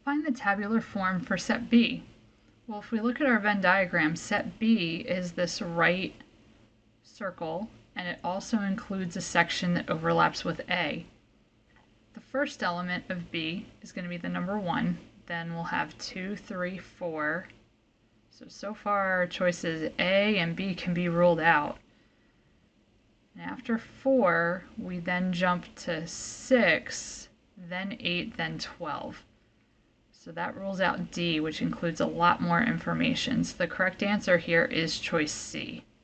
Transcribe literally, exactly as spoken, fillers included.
Find the tabular form for set B. Well, if we look at our Venn diagram, set B is this right circle, and it also includes a section that overlaps with A. The first element of B is going to be the number one, then we'll have two, three, four. So, so far our choices A and B can be ruled out. And after four, we then jump to six, then eight, then twelve. So that rules out D, which includes a lot more information. So the correct answer here is choice C.